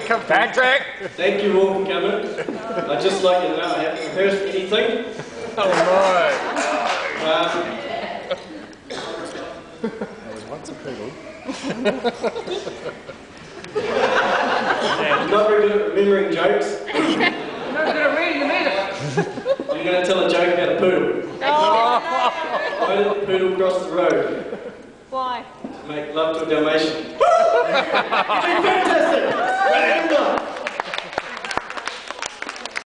Patrick! Thank you all for coming. I'd just like you to know I haven't rehearsed anything. Oh There was once a poodle. I'm not very good at remembering jokes. Not good at reading them either. I'm going to tell a joke about a poodle. Why did the poodle cross the road? Why? To make love to a Dalmatian. Fantastic!